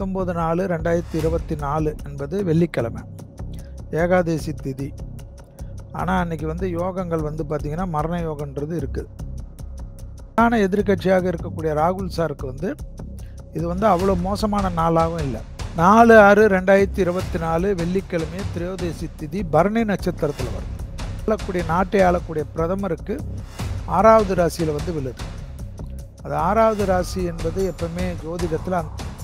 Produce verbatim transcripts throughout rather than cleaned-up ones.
பத்தொன்பது நாலு ரெண்டாயிரத்தி இருபத்தி நாலு என்பது வெள்ளிக்கிழமை ஏகாதேசி திதி. ஆனால் அன்னைக்கு வந்து யோகங்கள் வந்து பார்த்திங்கன்னா மரண யோகன்றது இருக்குது. பிரதான எதிர்கட்சியாக இருக்கக்கூடிய ராகுல் சாருக்கு வந்து இது வந்து அவ்வளோ மோசமான நாளாகவும் இல்லை. நாலு ஆறு ரெண்டாயிரத்தி இருபத்தி நாலு வெள்ளிக்கிழமை திரையோதேசி திதி பரணி நட்சத்திரத்தில் வரும். ஆளக்கூடிய நாட்டை ஆளக்கூடிய பிரதமருக்கு ஆறாவது ராசியில் வந்து விழுது. அது ஆறாவது ராசி என்பது எப்பவுமே ஜோதிடத்தில்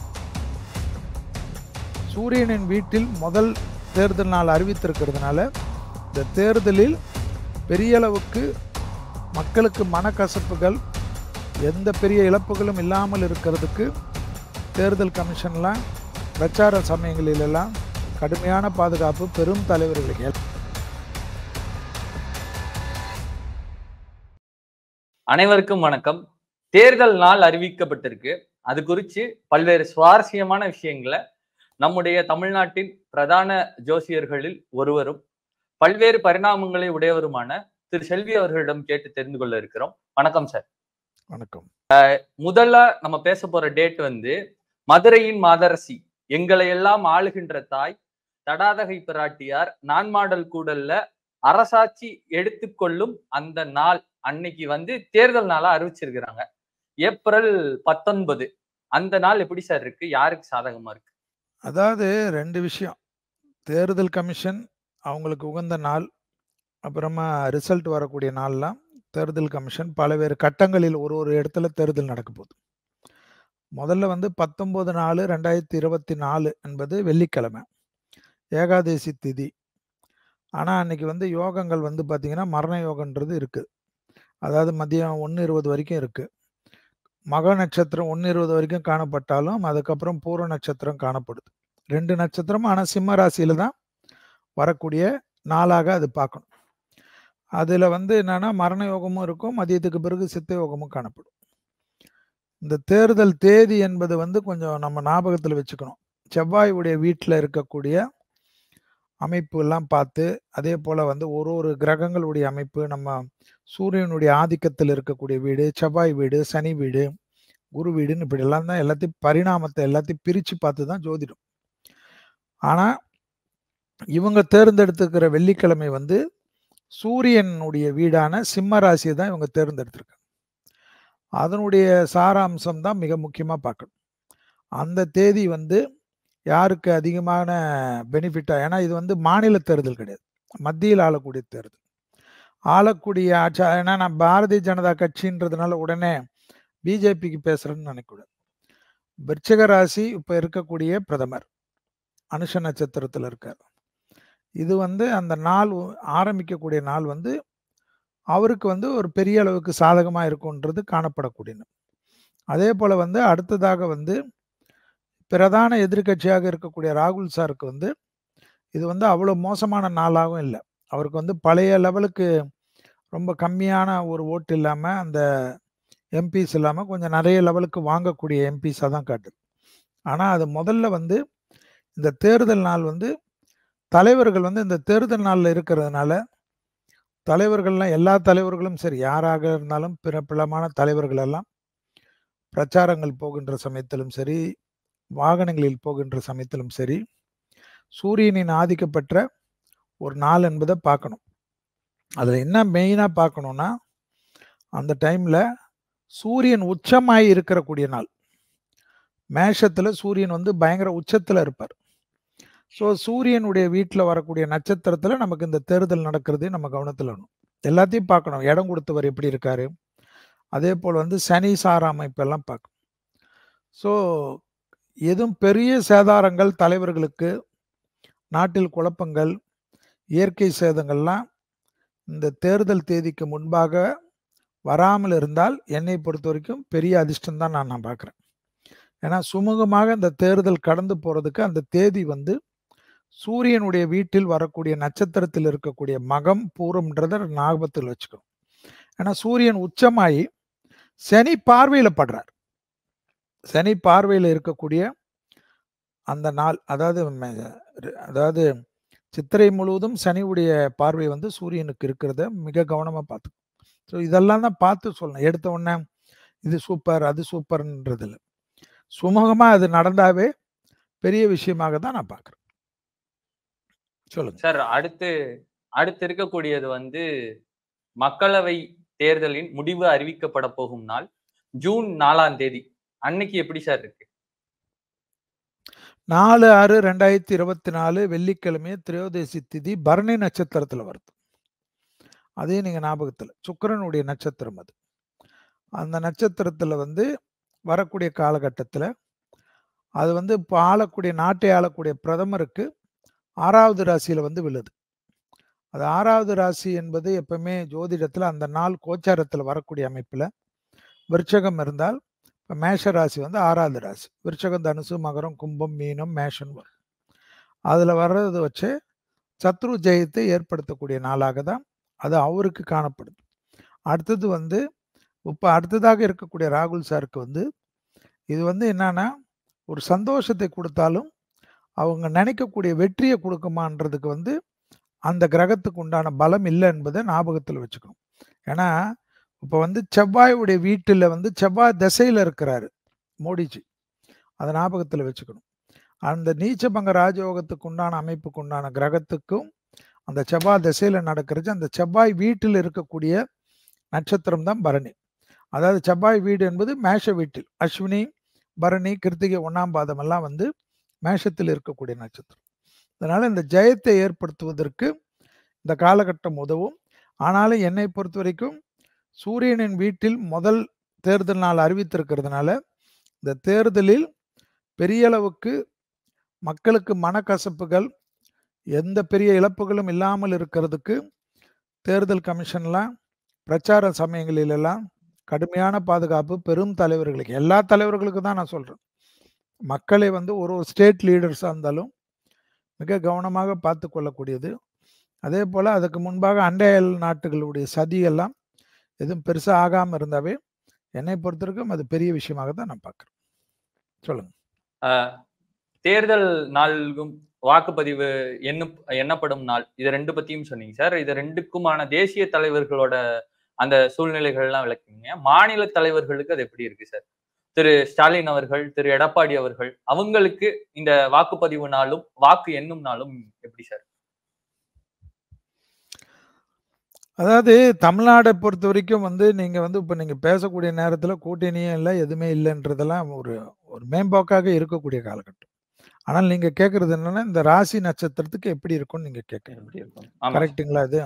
சூரியனின் வீட்டில் முதல் தேர்தல் நாள் அறிவித்திருக்கிறதுனால இந்த தேர்தலில் பெரிய அளவுக்கு மக்களுக்கு மனக்கசப்புகள் எந்த பெரிய இழப்புகளும் இல்லாமல் இருக்கிறதுக்கு தேர்தல் கமிஷன்லாம் பிரச்சார சமயங்களிலெல்லாம் கடுமையான பாதுகாப்பு பெரும் தலைவர்களுக்கு. அனைவருக்கும் வணக்கம். தேர்தல் நாள் அறிவிக்கப்பட்டிருக்கு. அது குறித்து பல்வேறு சுவாரஸ்யமான விஷயங்களை நம்முடைய தமிழ்நாட்டின் பிரதான ஜோசியர்களில் ஒருவரும் பல்வேறு பரிணாமங்களை உடையவருமான திரு செல்வி அவர்களிடம் கேட்டு தெரிந்து கொள்ள இருக்கிறோம். வணக்கம் சார். வணக்கம். முதல்ல நம்ம பேச போற டேட் வந்து மதுரையின் மாதரசி, எங்களை எல்லாம் ஆளுகின்ற தாய் தடாதகை பிராட்டியார் நான்மாடல் கூடல்ல அரசாட்சி எடுத்துக்கொள்ளும் அந்த நாள் அன்னைக்கு வந்து தேர்தல் நாளா அறிவிச்சிருக்கிறாங்க. ஏப்ரல் பத்தொன்பது. அந்த நாள் எப்படி சார் இருக்கு? யாருக்கு சாதகமா இருக்கு? அதாவது ரெண்டு விஷயம். தேர்தல் கமிஷன் அவங்களுக்கு உகந்த நாள், அப்புறமா ரிசல்ட் வரக்கூடிய நாள்லாம் தேர்தல் கமிஷன் பல்வேறு கட்டங்களில் ஒரு ஒரு இடத்துல தேர்தல் நடக்க போகுது. முதல்ல வந்து பத்தொன்பது நாலு ரெண்டாயிரத்தி இருபத்தி நாலு என்பது வெள்ளிக்கிழமை ஏகாதேசி திதி. ஆனால் அன்னைக்கு வந்து யோகங்கள் வந்து பார்த்திங்கன்னா மரண யோகன்றது இருக்குது. அதாவது மதியம் ஒன்று இருபது வரைக்கும் இருக்குது. மக நட்சத்திரம் ஒன்று இருபது வரைக்கும் காணப்பட்டாலும் அதுக்கப்புறம் பூர்வ நட்சத்திரம் காணப்படுது. ரெண்டு நட்சத்திரம் ஆனால் சிம்ம ராசியில் தான் வரக்கூடிய நாளாக அது பார்க்கணும். அதில் வந்து என்னென்னா மரண யோகமும் இருக்கும், மதியத்துக்கு பிறகு சித்த யோகமும் காணப்படும். இந்த தேர்தல் தேதி என்பது வந்து கொஞ்சம் நம்ம ஞாபகத்தில் வச்சுக்கணும். செவ்வாயுடைய வீட்டில் இருக்கக்கூடிய அமைப்பு எல்லாம் பார்த்து, அதே போல் வந்து ஒரு ஒரு கிரகங்களுடைய அமைப்பு, நம்ம சூரியனுடைய ஆதிக்கத்தில் இருக்கக்கூடிய வீடு, செவ்வாய் வீடு, சனி வீடு, குரு வீடுன்னு இப்படி எல்லாம் தான் எல்லாத்தையும் பரிணாமத்தை எல்லாத்தையும் பிரித்து பார்த்து தான் ஜோதிடம். ஆனால் இவங்க தேர்ந்தெடுத்துக்கிற வெள்ளிக்கிழமை வந்து சூரியனுடைய வீடான சிம்ம ராசியை தான் இவங்க தேர்ந்தெடுத்திருக்காங்க. அதனுடைய சாராம்சம் தான் மிக முக்கியமாக பார்க்கணும். அந்த தேதி வந்து யாருக்கு அதிகமான பெனிஃபிட்டாக, ஏன்னா இது வந்து மாநில தேர்தல் கிடையாது, மத்தியில் ஆளக்கூடிய தேர்தல். ஆளக்கூடிய ஆட்சி, ஏன்னா நான் பாரதிய ஜனதா கட்சின்றதுனால உடனே பிஜேபிக்கு பேசுகிறேன்னு நினைக்கக்கூடாது. விருச்சிக ராசி இப்போ இருக்கக்கூடிய பிரதமர் அனுஷ நட்சத்திரத்தில் இருக்கார். இது வந்து அந்த நாள் ஆரம்பிக்கக்கூடிய நாள் வந்து அவருக்கு வந்து ஒரு பெரிய அளவுக்கு சாதகமாக இருக்குன்றது காணப்படக்கூடிய. அதே போல் வந்து அடுத்ததாக வந்து பிரதான எதிர்கட்சியாக இருக்கக்கூடிய ராகுல் சாருக்கு வந்து இது வந்து அவ்வளோ மோசமான நாளாகவும் இல்லை. அவருக்கு வந்து பழைய லெவலுக்கு ரொம்ப கம்மியான ஒரு ஓட்டு இல்லாமல், அந்த எம்பிஸ் இல்லாமல் கொஞ்சம் நிறைய லெவலுக்கு வாங்கக்கூடிய எம்பிஸாக தான் காட்டுது. ஆனால் அது முதல்ல வந்து இந்த தேர்தல் நாள் வந்து தலைவர்கள் வந்து இந்த தேர்தல் நாளில் இருக்கிறதுனால தலைவர்கள்லாம் எல்லா தலைவர்களும் சரி, யாராக இருந்தாலும் பிரபலமான தலைவர்கள் எல்லாம் பிரச்சாரங்கள் போகின்ற சமயத்திலும் சரி, வாகனங்களில் போகின்ற சமயத்திலும் சரி, சூரியனின் ஆதிக்கப்பெற்ற ஒரு நாள் என்பதை பார்க்கணும். அதில் என்ன மெயினாக பார்க்கணுன்னா, அந்த டைமில் சூரியன் உச்சமாகி இருக்கக்கூடிய நாள். மேஷத்தில் சூரியன் வந்து பயங்கர உச்சத்தில் இருப்பார். ஸோ சூரியனுடைய வீட்டில் வரக்கூடிய நட்சத்திரத்தில் நமக்கு இந்த தேர்தல் நடக்கிறது நம்ம கவனத்தில் வேணும். எல்லாத்தையும் பார்க்கணும். இடம் கொடுத்தவர் எப்படி இருக்காரு, அதே போல் வந்து சனி சார அமைப்பெல்லாம் பார்க்கணும். ஸோ எதுவும் பெரிய சேதாரங்கள் தலைவர்களுக்கு, நாட்டில் குழப்பங்கள், இயற்கை சேதங்கள்லாம் இந்த தேர்தல் தேதிக்கு முன்பாக வராமல் இருந்தால் என்னை பொறுத்த வரைக்கும் பெரிய அதிர்ஷ்டம் தான் நான் நான் பார்க்குறேன். ஏன்னா சுமூகமாக இந்த தேர்தல் கடந்து போகிறதுக்கு அந்த தேதி வந்து சூரியனுடைய வீட்டில் வரக்கூடிய நட்சத்திரத்தில் இருக்கக்கூடிய மகம் பூரம்ன்றத ஞாபகத்தில் வச்சுக்கணும். ஏன்னா சூரியன் உச்சமாகி சனி பார்வையில் படுறார். சனி பார்வையில் இருக்கக்கூடிய அந்த நாள், அதாவது அதாவது சித்திரை முழுவதும் சனியுடைய பார்வை வந்து சூரியனுக்கு இருக்கிறத மிக கவனமாக பார்த்து. ஸோ இதெல்லாம் தான் பார்த்து சொல்லணும். எடுத்த உடனே இது சூப்பர் அது சூப்பர்ன்றதில்ல. சுமூகமாக அது நடந்தாவே பெரிய விஷயமாக தான் நான் பார்க்குறேன். சொல்லுங்க. சார் அடுத்து அடுத்து இருக்கக்கூடியது வந்து மக்களவை தேர்தலின் முடிவு அறிவிக்கப்பட போகும் நாள் ஜூன் நாலாம் தேதி. அன்னைக்கு எப்படி சார் இருக்கு? நாலு ஆறு ரெண்டாயிரத்தி இருபத்தி நாலு வெள்ளிக்கிழமை திரையோதசி திதி பரணி நட்சத்திரத்துல வருது. அதையும் நீங்க ஞாபகத்துல சுக்கிரனுடைய நட்சத்திரம் அது. அந்த நட்சத்திரத்துல வந்து வரக்கூடிய காலகட்டத்துல அது வந்து இப்போ ஆளக்கூடிய நாட்டை ஆளக்கூடிய பிரதமருக்கு ஆறாவது ராசியில வந்து விழுது. அது ஆறாவது ராசி என்பது எப்பவுமே ஜோதிடத்துல அந்த நாள் கோச்சாரத்துல வரக்கூடிய அமைப்புல விருச்சகம் இருந்தால் இப்போ மேஷ ராசி வந்து ஆறாவது ராசி. விருச்சகம், தனுசு, மகரம், கும்பம், மீனம், மேஷன் வரும். அதுல வர்றது வச்சு சத்ரு ஜெயத்தை ஏற்படுத்தக்கூடிய நாளாக தான் அது அவருக்கு காணப்படுது. அடுத்தது வந்து இப்போ அடுத்ததாக இருக்கக்கூடிய ராகுல் சாருக்கு வந்து இது வந்து என்னன்னா ஒரு சந்தோஷத்தை கொடுத்தாலும் அவங்க நினைக்கக்கூடிய வெற்றியை கொடுக்குமான்றதுக்கு வந்து அந்த கிரகத்துக்கு உண்டான பலம் இல்லை என்பதை ஞாபகத்தில் வச்சுக்கணும். ஏன்னா இப்போ வந்து செவ்வாயுடைய வீட்டில் வந்து செவ்வாய் திசையில் இருக்கிறாரு மோடிஜி. அதை ஞாபகத்தில் வச்சுக்கணும். அந்த நீச்சபங்க ராஜயோகத்துக்கு உண்டான அமைப்புக்கு உண்டான கிரகத்துக்கும் அந்த செவ்வாய் திசையில் நடக்கிறது. அந்த செவ்வாய் வீட்டில் இருக்கக்கூடிய நட்சத்திரம் தான் பரணி. அதாவது செவ்வாய் வீடு என்பது மேஷ வீட்டில் அஸ்வினி, பரணி, கிருத்திகை, ஒன்னாம் பாதம் எல்லாம் வந்து மேஷத்தில் இருக்கக்கூடிய நட்சத்திரம். அதனால இந்த ஜெயத்தை ஏற்படுத்துவதற்கு இந்த காலகட்டம் உதவும். ஆனாலும் என்னை பொறுத்த வரைக்கும் சூரியனின் வீட்டில் முதல் தேர்தல் நாள் அறிவித்திருக்கிறதுனால இந்த தேர்தலில் பெரிய அளவுக்கு மக்களுக்கு மனக்கசப்புகள் எந்த பெரிய இழப்புகளும் இல்லாமல் இருக்கிறதுக்கு தேர்தல் கமிஷன்லாம் பிரச்சார சமயங்களிலெல்லாம் கடுமையான பாதுகாப்பு பெரும் தலைவர்களுக்கு எல்லா தலைவர்களுக்கும் தான் நான் சொல்கிறேன். மக்களை வந்து ஒரு ஒரு ஸ்டேட் லீடர்ஸாக இருந்தாலும் மிக கவனமாக பார்த்து கொள்ளக்கூடியது. அதே போல் அதுக்கு முன்பாக அண்டையல் நாட்டுகளுடைய சதியெல்லாம் எதுவும் பெருசாக ஆகாமல் இருந்தாவே என்னை பொறுத்த வரைக்கும் அது பெரிய விஷயமாக தான் நான் பார்க்குறேன். சொல்லுங்க. தேர்தல் நாளுக்கும் வாக்குப்பதிவு எண்ண எண்ணப்படும் நாள் இது ரெண்டு பத்தியும் சொன்னீங்க சார். இது ரெண்டுக்குமான தேசிய தலைவர்களோட அந்த சூழ்நிலைகள்லாம் விளக்குங்க. மாநில தலைவர்களுக்கு அது எப்படி இருக்கு சார்? திரு ஸ்டாலின் அவர்கள், திரு எடப்பாடி அவர்கள் அவங்களுக்கு இந்த வாக்குப்பதிவு நாளும் வாக்கு எண்ணும் நாளும் எப்படி சார்? அதாவது தமிழ்நாடை பொறுத்த வரைக்கும் வந்து நீங்க வந்து இப்போ நீங்க பேசக்கூடிய நேரத்தில் கூட்டணியும் இல்லை எதுவுமே இல்லைன்றதெல்லாம் ஒரு ஒரு மேம்போக்காக இருக்கக்கூடிய காலகட்டம். ஆனால் நீங்க கேட்கறது என்னன்னா இந்த ராசி நட்சத்திரத்துக்கு எப்படி இருக்கும்னு நீங்க கேட்க கரெக்டுங்களா? இது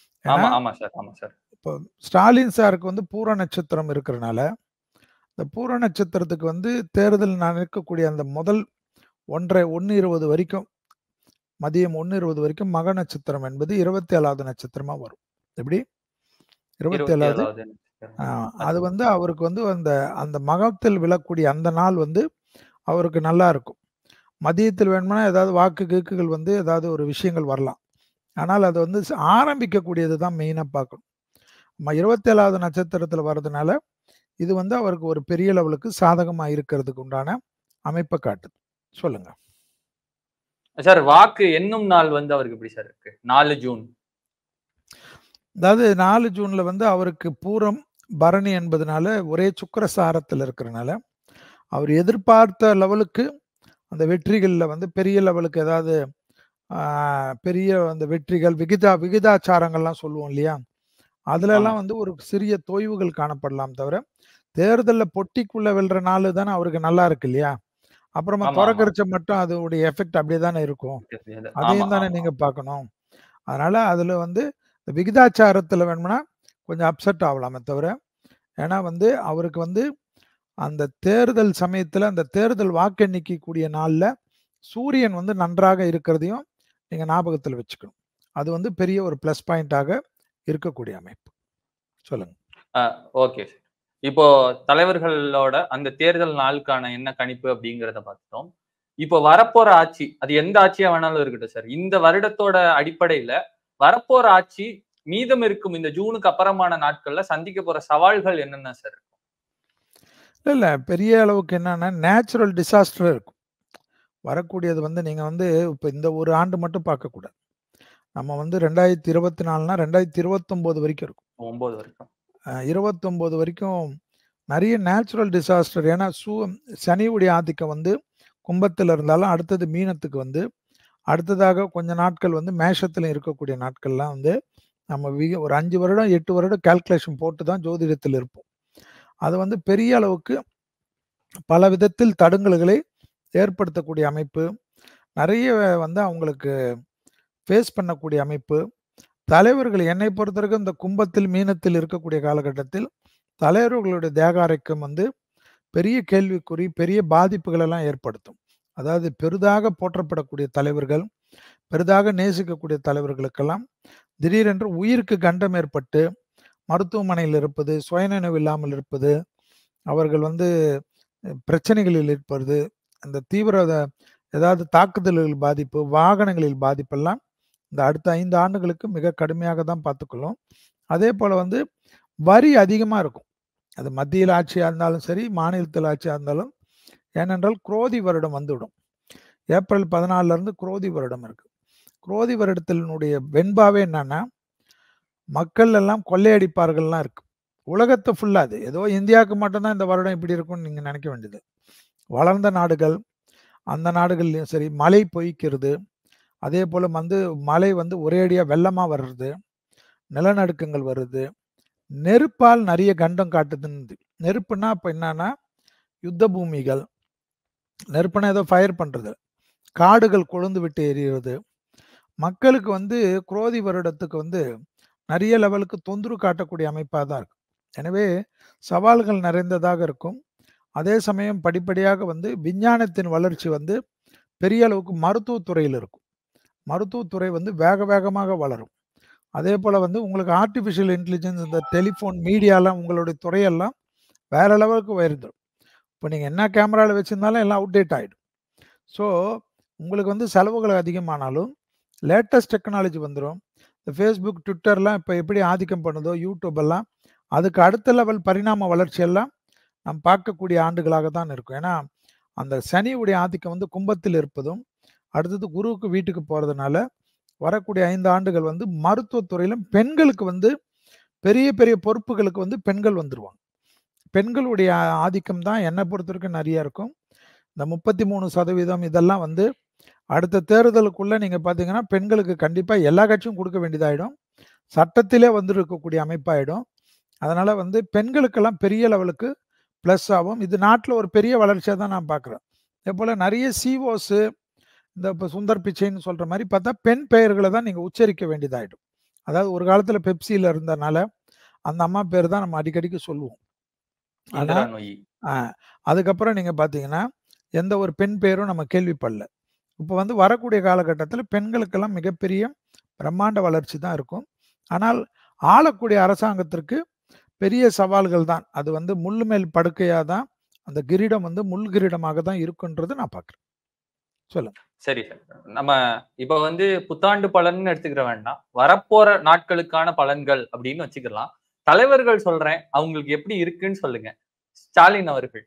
இப்போ ஸ்டாலின் சாருக்கு வந்து பூர நட்சத்திரம் இருக்கிறனால இந்த பூர நட்சத்திரத்துக்கு வந்து தேர்தல் நடக்கக்கூடிய அந்த முதல் ஒன்றரை ஒன்று இருபது வரைக்கும் மதியம் ஒன்று இருபது வரைக்கும் மக நட்சத்திரம் என்பது இருபத்தி ஏழாவது நட்சத்திரமா வரும். எப்படி இருபத்தி ஏழாவது அது வந்து அவருக்கு வந்து அந்த அந்த மகத்தில் விழக்கூடிய அந்த நாள் வந்து அவருக்கு நல்லா இருக்கும். மதியத்தில் வேணும்னா ஏதாவது வாக்கு கேக்குகள் வந்து ஏதாவது ஒரு விஷயங்கள் வரலாம். ஆனால் அது வந்து ஆரம்பிக்கக்கூடியது தான் மெயினாக பார்க்கணும். இருபத்தி ஏழாவது நட்சத்திரத்தில் வர்றதுனால இது வந்து அவருக்கு ஒரு பெரிய லெவலுக்கு சாதகமாக இருக்கிறதுக்கு உண்டான அமைப்பை காட்டுது. சொல்லுங்க சார். வாக்கு எண்ணும் நாள் வந்து அவருக்கு எப்படி சார் இருக்கு? நாலு ஜூன். அதாவது நாலு ஜூன்ல வந்து அவருக்கு பூரம் பரணி என்பதனால ஒரே சுக்கிரசாரத்தில் இருக்கிறனால அவர் எதிர்பார்த்த லெவலுக்கு அந்த வெற்றிகளில் வந்து பெரிய லெவலுக்கு ஏதாவது பெரிய அந்த வெற்றிகள் விகிதா விகிதாச்சாரங்கள்லாம் சொல்லுவோம் இல்லையா, அதுலலாம் வந்து ஒரு சிறிய தொய்வுகள் காணப்படலாம். தவிர தேர்தலில் பொட்டிக்குள்ள வெல்ற நாள் தானே அவருக்கு நல்லா இருக்கு இல்லையா. அப்புறமா துறக்கரிச்ச மட்டும் அதோடைய எஃபெக்ட் அப்படியே தானே இருக்கும். அதையும் தானே நீங்க பார்க்கணும். அதனால அதுல வந்து விகிதாச்சாரத்தில் வேணும்னா கொஞ்சம் அப்செட் ஆகலாமே தவிர, ஏன்னா வந்து அவருக்கு வந்து அந்த தேர்தல் சமயத்தில் அந்த தேர்தல் வாக்கெண்ணிக்கை கூடிய நாளில் சூரியன் வந்து நன்றாக இருக்கிறதையும் நீங்கள் ஞாபகத்தில் வச்சுக்கணும். அது வந்து பெரிய ஒரு ப்ளஸ் பாயிண்டாக இருக்கக்கூடிய அமைப்பு. சொல்லுங்க. ஓகே. இப்போ தலைவர்களோட அந்த தேர்தல் நாளுக்கான என்ன கணிப்பு அப்படிங்கிறத பார்த்துட்டோம். இப்போ வரப்போற ஆட்சி அது எந்த ஆட்சியா வேணாலும் இருக்கட்டும் சார், இந்த வருடத்தோட அடிப்படையில வரப்போற ஆட்சி மீதம் இருக்கும் இந்த ஜூனுக்கு அப்புறமான நாட்கள்ல சந்திக்க போற சவால்கள் என்னென்ன சார்? இல்ல பெரிய அளவுக்கு என்னன்னா நேச்சுரல் டிசாஸ்டர் இருக்கும். வரக்கூடியது வந்து நீங்க வந்து இப்போ இந்த ஒரு ஆண்டு மட்டும் பார்க்கக்கூடாது. நம்ம வந்து ரெண்டாயிரத்தி இருபத்தி நாலுனா ரெண்டாயிரத்தி இருபத்தொம்போது வரைக்கும் இருக்கும். ஒன்பது வரைக்கும் இருபத்தொம்போது வரைக்கும் நிறைய நேச்சுரல் டிசாஸ்டர். ஏன்னா சூ சனியுடைய ஆதிக்கம் வந்து கும்பத்தில் இருந்தாலும் அடுத்தது மீனத்துக்கு வந்து அடுத்ததாக கொஞ்ச நாட்கள் வந்து மேஷத்தில் இருக்கக்கூடிய நாட்கள்லாம் வந்து நம்ம விக ஒரு அஞ்சு வருடம் எட்டு வருடம் கால்குலேஷன் போட்டு தான் ஜோதிடத்தில் இருப்போம். அது வந்து பெரிய அளவுக்கு பல விதத்தில் தடங்கல்களை ஏற்படுத்தக்கூடிய அமைப்பு, நிறைய வந்து அவங்களுக்கு ஃபேஸ் பண்ணக்கூடிய அமைப்பு. தலைவர்கள் என்னை பொறுத்தவரைக்கும் இந்த கும்பத்தில், மீனத்தில் இருக்கக்கூடிய காலகட்டத்தில் தலைவர்களுடைய தேக ஆரோக்கியம் வந்து பெரிய கேள்விக்குறி, பெரிய பாதிப்புகள் எல்லாம் ஏற்படுத்தும். அதாவது பெரிதாக போற்றப்படக்கூடிய தலைவர்கள், பெரிதாக நேசிக்கக்கூடிய தலைவர்களுக்கெல்லாம் திடீரென்று உயிருக்கு கண்டம் ஏற்பட்டு மருத்துவமனையில் இருப்பது, சுயநினைவு இல்லாமல் இருப்பது, அவர்கள் வந்து பிரச்சனைகளில் இருப்பது, அந்த தீவிர ஏதாவது தாக்குதல்கள் பாதிப்பு, வாகனங்களில் பாதிப்பெல்லாம் இந்த அடுத்த ஐந்து ஆண்டுகளுக்கு மிக கடுமையாக தான் பார்த்துக்கொள்ளும். அதே போல வந்து வரி அதிகமா இருக்கும். அது மத்தியில் ஆட்சியா இருந்தாலும் சரி, மாநிலத்தில் ஆட்சியா இருந்தாலும். ஏனென்றால் குரோதி வருடம் வந்துவிடும். ஏப்ரல் பதினாலுல இருந்து குரோதி வருடம் இருக்கு. குரோதி வருடத்தினுடைய வெண்பாவே என்னன்னா, மக்கள் எல்லாம் கொள்ளையடிப்பார்கள்லாம் இருக்கு. உலகத்தை ஃபுல்லா அது. ஏதோ இந்தியாவுக்கு மட்டும் தான் இந்த வருடம் இப்படி இருக்கும்னு நீங்க நினைக்க வேண்டியது. வளர்ந்த நாடுகள், அந்த நாடுகள்லயும் சரி மழை பொய்க்கிறது. அதே போல வந்து மழை வந்து ஒரேடியா வெள்ளமா வர்றது, நிலநடுக்கங்கள் வருது, நெருப்பால் நிறைய கண்டம் காட்டுதுன்னு. நெருப்புனா அப்ப என்னன்னா யுத்த பூமிகள், நெருப்புனா ஏதோ ஃபயர் பண்றது, காடுகள் கொழுந்து விட்டு எரிகிறது. மக்களுக்கு வந்து குரோதி வருடத்துக்கு வந்து நிறைய லெவலுக்கு தொந்தரவு காட்டக்கூடிய அமைப்பா தான் இருக்கும். எனவே சவால்கள் நிறைந்ததாக இருக்கும். அதே சமயம் படிப்படியாக வந்து விஞ்ஞானத்தின் வளர்ச்சி வந்து பெரிய அளவுக்கு மருத்துவத்துறையில் இருக்கும். மருத்துவத்துறை வந்து வேக வேகமாக வளரும். அதே போல வந்து உங்களுக்கு ஆர்டிஃபிஷியல் இன்டெலிஜென்ஸ், இந்த டெலிஃபோன், மீடியாலாம் உங்களுடைய துறையெல்லாம் வேற லெவலுக்கு உயர்ந்துடும். இப்போ நீங்க என்ன கேமரால வச்சிருந்தாலும் எல்லாம் அவுட்டேட் ஆயிடும். ஸோ உங்களுக்கு வந்து செலவுகள் அதிகமானாலும் லேட்டஸ்ட் டெக்னாலஜி வந்துரும். இந்த Facebook, Twitterலாம் இப்போ எப்படி ஆதிக்கம் பண்ணுதோ, யூடியூப் எல்லாம் அதுக்கு அடுத்த லெவல் பரிணாம வளர்ச்சி எல்லாம் நாம் பார்க்கக்கூடிய ஆண்டுகளாக தான் இருக்கும். ஏன்னா அந்த சனியுடைய ஆதிக்கம் வந்து கும்பத்தில் இருப்பதும், அடுத்தது குருவுக்கு வீட்டுக்கு போறதுனால வரக்கூடிய ஐந்து ஆண்டுகள் வந்து மருத்துவத்துறையிலும் பெண்களுக்கு வந்து பெரிய பெரிய பொறுப்புகளுக்கு வந்து பெண்கள் வந்துருவாங்க. பெண்களுடைய ஆதிக்கம் தான் என்னை பொறுத்தவரைக்கும் நிறைய இருக்கும். இந்த முப்பத்தி மூணு சதவீதம் இதெல்லாம் வந்து அடுத்த தேர்தலுக்குள்ள நீங்க பார்த்தீங்கன்னா, பெண்களுக்கு கண்டிப்பா எல்லா கட்சியும் கொடுக்க வேண்டியதாயிடும். சட்டத்திலே வந்து இருக்கக்கூடிய அமைப்பாயிடும். அதனால வந்து பெண்களுக்கெல்லாம் பெரிய லெவலுக்கு பிளஸ் ஆகும். இது நாட்டுல ஒரு பெரிய வளர்ச்சியா தான் நான் பார்க்குறேன். அதேபோல நிறைய சிஓஸ், இந்த இப்போ சுந்தர் பிச்சைன்னு சொல்ற மாரி பார்த்தா பெண் பெயர்கள தான் நீங்க உச்சரிக்க வேண்டியதாயிடும். அதாவது ஒரு காலத்துல பெப்சில இருந்தனால அந்த அம்மா பேர் தான் நம்ம அடிக்கடிக்கு சொல்லுவோம். ஆனா இந்திரா நொயி. ஆ அதுக்கப்புறம் நீங்க பார்த்தீங்கன்னா, எந்த ஒரு பெண் பெயரும் நம்ம கேள்விப்படல. இப்போ வந்து வரக்கூடிய காலகட்டத்தில பெண்களுக்கெல்லாம் மிகப்பெரிய பிரம்மாண்ட வளர்ச்சி தான் இருக்கும். ஆனால் ஆளக்கூடிய அரசாங்கத்திற்கு பெரிய சவால்கள் தான். அது வந்து முள்ளு மேல் படுக்கையா தான் அந்த கிரீடம் வந்து முள் கிரீடமாக தான் இருக்குன்றத நான் பார்க்குறேன். சொல்லுங்க. சரி சார். நம்ம இப்ப வந்து புத்தாண்டு பலன்னு எடுத்துக்கிற வேண்டாம். வரப்போற நாட்களுக்கான பலன்கள் அப்படின்னு வச்சுக்கலாம். தலைவர்கள் சொல்றேன். அவங்களுக்கு எப்படி இருக்குன்னு சொல்லுங்க. ஸ்டாலின் அவர்கள்.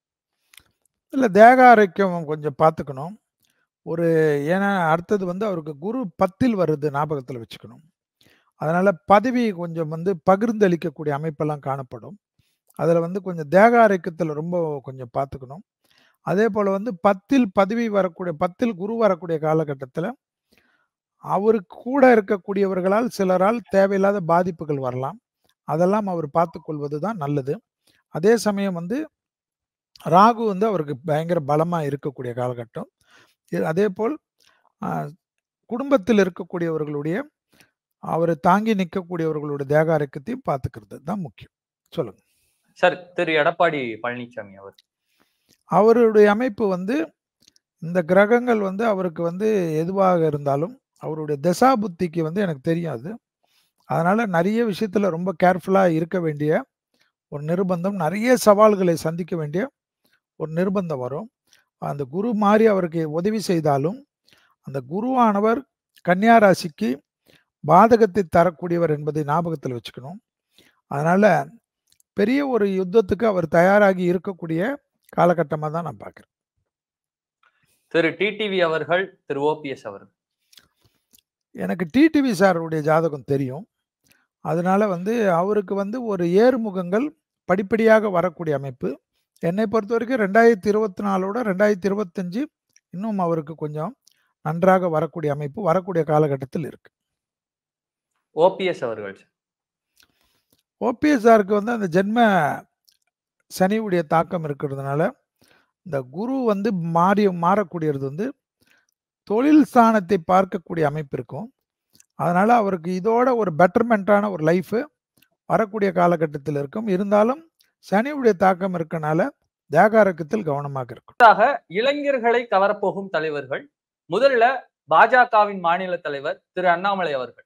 இல்ல தேக ஆரோக்கியம் கொஞ்சம் பார்த்துக்கணும். ஒரு ஏன்னா அடுத்தது வந்து அவருக்கு குரு பத்தில் வருது ஞாபகத்துல வச்சுக்கணும். அதனால பதவி கொஞ்சம் வந்து பகிர்ந்தளிக்கக்கூடிய அமைப்பெல்லாம் காணப்படும். அதுல வந்து கொஞ்சம் தேக ஆரோக்கியத்துல ரொம்ப கொஞ்சம் பார்த்துக்கணும். அதே போல வந்து பத்தில் பதவி வரக்கூடிய பத்தில் குரு வரக்கூடிய காலகட்டத்தில, அவருக்கு கூட இருக்கக்கூடியவர்களால் சிலரால் தேவையில்லாத பாதிப்புகள் வரலாம். அதெல்லாம் அவர் பார்த்துக் கொள்வது தான் நல்லது. அதே சமயம் வந்து ராகு வந்து அவருக்கு பயங்கர பலமா இருக்கக்கூடிய காலகட்டம். இ அதேபோல் அ குடும்பத்தில் இருக்கக்கூடியவர்களுடைய அவரை தாங்கி நிற்கக்கூடியவர்களுடைய தேக ஆரோக்கியத்தையும் பார்த்துக்கிறது தான் முக்கியம். சொல்லுங்க. சார் திரு எடப்பாடி பழனிசாமி அவர். அவருடைய அமைப்பு வந்து இந்த கிரகங்கள் வந்து அவருக்கு வந்து எதுவாக இருந்தாலும், அவருடைய தசா புத்திக்கு வந்து எனக்கு தெரியும் அது. அதனால நெறைய விஷயத்துல ரொம்ப கேர்ஃபுல்லா இருக்க வேண்டிய ஒரு நிர்பந்தம், நெறைய சவால்களை சந்திக்க வேண்டிய ஒரு நிர்பந்தம் வரும். அந்த குரு மாரி அவருக்கு உதவி செய்தாலும், அந்த குருவானவர் கன்னியா ராசிக்கு பாதகத்தை தரக்கூடியவர் என்பதை ஞாபகத்துல வச்சுக்கணும். அதனால பெரிய ஒரு யுத்தத்துக்கு அவர் தயாராகி இருக்கக்கூடிய காலகட்டமா தான் நான் பார்க்கிறேன். திரு டிடிவி அவர்கள், திரு ஓபிஎஸ் அவர்கள். எனக்கு டிடிவி சாருடைய ஜாதகம் தெரியும். அதனால வந்து அவருக்கு வந்து ஒரு ஏறுமுகங்கள் படிப்படியாக வரக்கூடிய அமைப்பு. என்னை பொறுத்தவரைக்கும் ரெண்டாயிரத்தி இருபத்தி நாலோட ரெண்டாயிரத்தி இருபத்தஞ்சு இன்னும் அவருக்கு கொஞ்சம் நன்றாக வரக்கூடிய அமைப்பு வரக்கூடிய காலகட்டத்தில் இருக்கு. ஓபிஎஸ் அவர்கள் ஓபிஎஸ்ஆருக்கு வந்து அந்த ஜென்ம சனியுடைய தாக்கம் இருக்கிறதுனால இந்த குரு வந்து மாறி மாறக்கூடியது வந்து தொழில் ஸ்தானத்தை பார்க்கக்கூடிய அமைப்பு இருக்கும். அதனால அவருக்கு இதோட ஒரு பெட்டர்மெண்டான ஒரு லைஃப் வரக்கூடிய காலகட்டத்தில் இருக்கும். இருந்தாலும் சனியுடைய தாக்கம் இருக்கனால தேகாரக்கத்தில் கவனமாக இருக்கும். இளைஞர்களை கவரப்போகும் தலைவர்கள் முதல்ல பாஜகவின் மாநில தலைவர் திரு அண்ணாமலை அவர்கள்.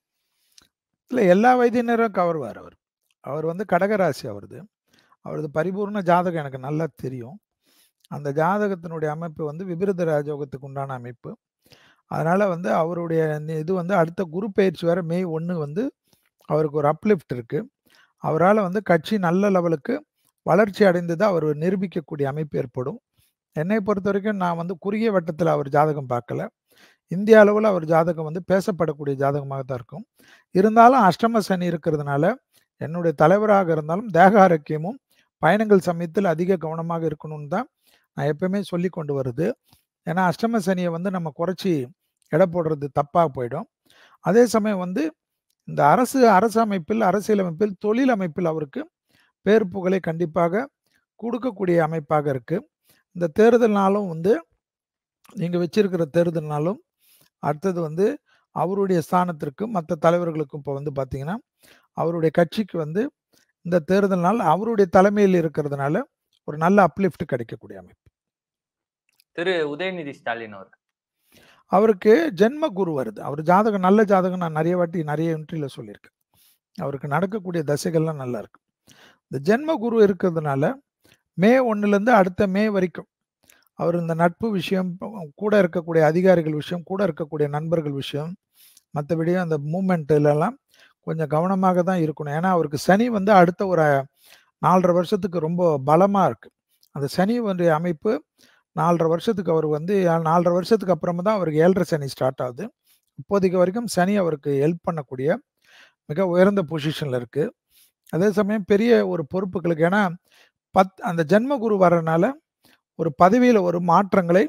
இல்ல எல்லா வயதினரும் கவருவார் அவர். அவர் வந்து கடகராசி அவரது. அவரது பரிபூர்ண ஜாதகம் எனக்கு நல்லா தெரியும். அந்த ஜாதகத்தினுடைய அமைப்பு வந்து விபரீத ராஜயோகத்துக்கு உண்டான அமைப்பு. அதனால வந்து அவருடைய இது வந்து அடுத்த குரு பயிற்சி வர மே ஒன்று வந்து அவருக்கு ஒரு அப்லிஃப்ட் இருக்கு. அவரால் வந்து கட்சி நல்ல லெவலுக்கு வளர்ச்சி அடைந்தது அவர் நிரூபிக்கக்கூடிய அமைப்பு ஏற்படும். என்னை பொறுத்த வரைக்கும் நான் வந்து குறுகிய வட்டத்தில் அவர் ஜாதகம் பார்க்கல. இந்திய அளவில் அவர் ஜாதகம் வந்து பேசப்படக்கூடிய ஜாதகமாக தான் இருக்கும். இருந்தாலும் அஷ்டம சனி இருக்கிறதுனால என்னுடைய தலைவராக இருந்தாலும் தேக ஆரோக்கியமும் பயணங்கள் சமயத்தில் அதிக கவனமாக இருக்கணும்னு தான் நான் எப்பவுமே சொல்லி கொண்டு வருது. ஏன்னா அஷ்டம சனியை வந்து நம்ம குறைச்சி எடை போடுறது தப்பாக போயிடும். அதே சமயம் வந்து இந்த அரசு அரசு அமைப்பில் அரசியலமைப்பில் தொழில் அமைப்பில் அவருக்கு பேர் புகழை கண்டிப்பாக கொடுக்கக்கூடிய அமைப்பாக இருக்கு. இந்த தேர்தல்னாலும் வந்து நீங்கள் வச்சிருக்கிற தேர்தல்னாலும் அடுத்தது வந்து அவருடைய ஸ்தானத்திற்கு மற்ற தலைவர்களுக்கும் இப்போ வந்து பார்த்தீங்கன்னா அவருடைய கட்சிக்கு வந்து இந்த தேர்தல்னால் அவருடைய தலைமையில் இருக்கிறதுனால ஒரு நல்ல அப்லிஃப்ட் கிடைக்கக்கூடிய அமைப்பு. திரு உதயநிதி ஸ்டாலின் அவர் அவருக்கு ஜென்ம குரு வருது. அவர் ஜாதகம் நல்ல ஜாதகம் நான் நிறைய வாட்டி நிறைய இன்ட்ரியில் சொல்லியிருக்கேன். அவருக்கு நடக்கக்கூடிய தசைகள்லாம் நல்லா இருக்கு. இந்த ஜென்ம குரு இருக்கிறதுனால மே ஒன்றுலேருந்து அடுத்த மே வரைக்கும் அவர் இந்த நட்பு விஷயம், கூட இருக்கக்கூடிய அதிகாரிகள் விஷயம், கூட இருக்கக்கூடிய நண்பர்கள் விஷயம், மற்றபடி அந்த மூமெண்ட்லலாம் கொஞ்சம் கவனமாக தான் இருக்கணும். ஏன்னா அவருக்கு சனி வந்து அடுத்த ஒரு நாலரை வருஷத்துக்கு ரொம்ப பலமாக இருக்குது. அந்த சனி வந்து அமைப்பு நாலரை வருஷத்துக்கு அவர் வந்து நாலரை வருஷத்துக்கு அப்புறமா தான் அவருக்கு ஏழரை சனி ஸ்டார்ட் ஆகுது. இப்போதைக்கு வரைக்கும் சனி அவருக்கு ஹெல்ப் பண்ணக்கூடிய மிக உயர்ந்த பொசிஷனில் இருக்குது. அதே சமயம் பெரிய ஒரு பொறுப்புகளுக்கு, ஏன்னா பத் அந்த ஜென்ம குரு வர்றதுனால ஒரு பதவியில் ஒரு மாற்றங்களை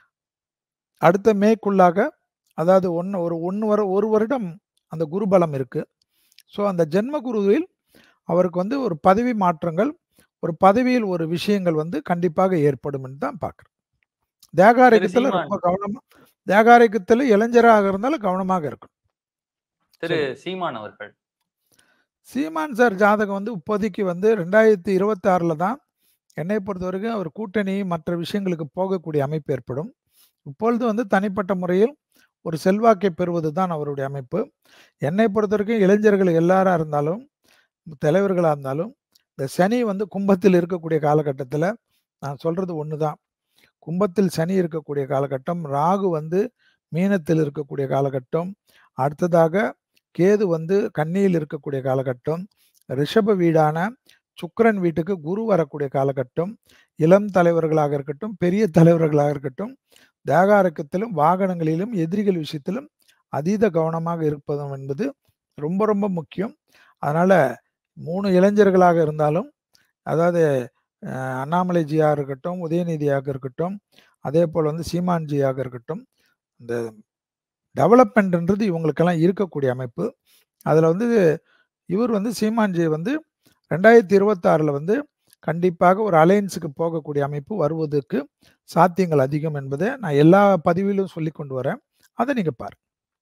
அடுத்த மேக்குள்ளாக, அதாவது ஒன்று ஒரு ஒன்று வர ஒரு வருடம் அந்த குரு பலம் இருக்கு. ஸோ அந்த ஜென்ம குருவில் அவருக்கு வந்து ஒரு பதவி மாற்றங்கள், ஒரு பதவியில் ஒரு விஷயங்கள் வந்து கண்டிப்பாக ஏற்படும் என்று தான் பார்க்குறேன். தேகாரோக்கியத்தில் ரொம்ப கவனமா, தேகாரோக்கியத்தில் இளைஞராக இருந்தாலும் கவனமாக இருக்கணும். திரு சீமான் அவர்கள் சீமான் சார் ஜாதகம் வந்து இப்போதைக்கு வந்து ரெண்டாயிரத்தி இருபத்தி ஆறுல தான் என்னை பொறுத்த வரைக்கும் அவர் கூட்டணி மற்ற விஷயங்களுக்கு போகக்கூடிய அமைப்பு ஏற்படும். இப்பொழுது வந்து தனிப்பட்ட முறையில் ஒரு செல்வாக்கை பெறுவது தான் அவருடைய அமைப்பு. என்னை பொறுத்த வரைக்கும் இளைஞர்கள் எல்லாரா இருந்தாலும் தலைவர்களாக இருந்தாலும் இந்த சனி வந்து கும்பத்தில் இருக்கக்கூடிய காலகட்டத்தில் நான் சொல்றது ஒன்று தான். கும்பத்தில் சனி இருக்கக்கூடிய காலகட்டம், ராகு வந்து மீனத்தில் இருக்கக்கூடிய காலகட்டம், அடுத்ததாக கேது வந்து கன்னியில் இருக்கக்கூடிய காலகட்டம், ரிஷப வீடான சுக்கிரன் வீட்டுக்கு குரு வரக்கூடிய காலகட்டம், இளம் தலைவர்களாக இருக்கட்டும், பெரிய தலைவர்களாக இருக்கட்டும், தேகாரோக்கியத்திலும் வாகனங்களிலும் எதிரிகள் விஷயத்திலும் அதீத கவனமாக இருப்பதும் என்பது ரொம்ப ரொம்ப முக்கியம். அதனால மூணு இளைஞர்களாக இருந்தாலும், அதாவது அண்ணாமலைஜியாக இருக்கட்டும், உதயநிதியாக இருக்கட்டும், அதே போல் வந்து சீமான்ஜியாக இருக்கட்டும், இந்த டெவலப்மெண்ட்ன்றது இவங்களுக்கெல்லாம் இருக்கக்கூடிய அமைப்பு. அதில் வந்து இவர் வந்து சீமான்ஜி வந்து ரெண்டாயிரத்தி இருபத்தாறில் வந்து கண்டிப்பாக ஒரு அலையன்ஸுக்கு போகக்கூடிய அமைப்பு வருவதற்கு சாத்தியங்கள் அதிகம் என்பதை நான் எல்லா பதிவிலும் சொல்லி கொண்டு வரேன். அதை நீங்க பாருங்க.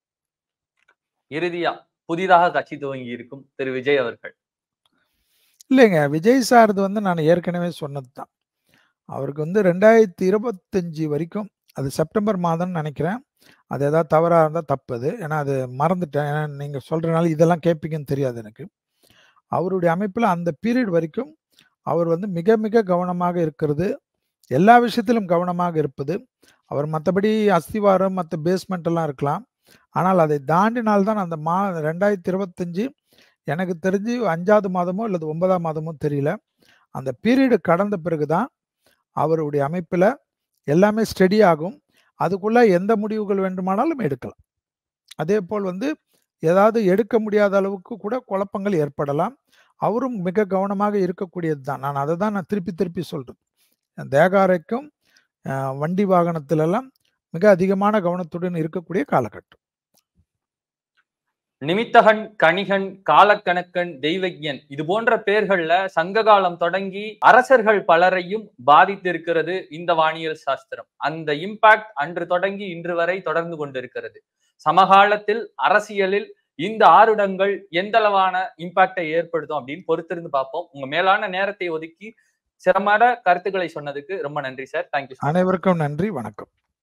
இறுதியா புதிதாக கட்சி துவங்கி இருக்கும் திரு விஜய் அவர்கள். இல்லைங்க, விஜய் சார்து வந்து நான் ஏற்கனவே சொன்னது தான். அவருக்கு வந்து ரெண்டாயிரத்தி இருபத்தஞ்சு வரைக்கும், அது செப்டம்பர் மாதம்னு நினைக்கிறேன், அது ஏதாவது தவறாக இருந்தால் தப்புது, ஏன்னா அது மறந்துட்டேன். ஏன்னா நீங்கள் சொல்கிறனால இதெல்லாம் கேட்பீங்கன்னு தெரியாது எனக்கு. அவருடைய அமைப்பில் அந்த பீரியட் வரைக்கும் அவர் வந்து மிக மிக கவனமாக இருக்கிறது, எல்லா விஷயத்திலும் கவனமாக இருப்பது. அவர் மற்றபடி அஸ்திவாரம் மற்ற பேஸ்மெண்ட் எல்லாம் இருக்கலாம், ஆனால் அதை தாண்டினால்தான் அந்த மா ரெண்டாயிரத்தி இருபத்தஞ்சு எனக்கு தெரிஞ்சு அஞ்சாவது மாதமோ அல்லது ஒன்பதாம் மாதமோ தெரியல, அந்த பீரியடு கடந்த பிறகுதான் அவருடைய அமைப்பில் எல்லாமே ஸ்டெடி ஆகும். அதுக்குள்ள எந்த முடிவுகள் வேண்டுமானாலும் எடுக்கலாம். அதே போல் வந்து ஏதாவது எடுக்க முடியாத அளவுக்கு கூட குழப்பங்கள் ஏற்படலாம். அவரும் மிக கவனமாக இருக்கக்கூடியது தான். நான் அதை தான் நான் திருப்பி திருப்பி சொல்றது. தேகாரைக்கும் வண்டி வாகனத்திலெல்லாம் மிக அதிகமான கவனத்துடன் இருக்கக்கூடிய காலகட்டம். நிமித்தகன், கணிகன், காலக்கணக்கன், தெய்வஜன் இது போன்ற பெயர்கள்ல சங்க காலம் தொடங்கி அரசர்கள் பலரையும் பாதித்திருக்கிறது இந்த வானியல் சாஸ்திரம். அந்த இம்பாக்ட் அன்று தொடங்கி இன்று வரை தொடர்ந்து கொண்டிருக்கிறது. சமகாலத்தில் அரசியலில் இந்த ஆருடங்கள் எந்த அளவான இம்பாக்டை ஏற்படுத்தும் அப்படின்னு பொறுத்திருந்து பார்ப்போம். உங்க மேலான நேரத்தை ஒதுக்கி சிறமான கருத்துக்களை சொன்னதுக்கு ரொம்ப நன்றி சார். தேங்க்யூ. அனைவருக்கும் நன்றி. வணக்கம்.